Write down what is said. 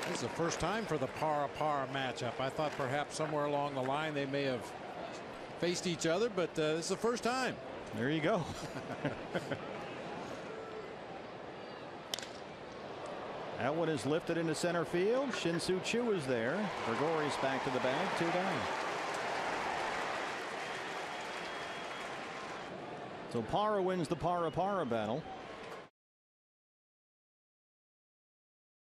This is the first time for the Parra matchup. I thought perhaps somewhere along the line they may have faced each other, but this is the first time. There you go. That one is lifted into center field. Shin-Soo Choo is there. Gregorius back to the bag, 2 down. So Parra wins the Parra battle.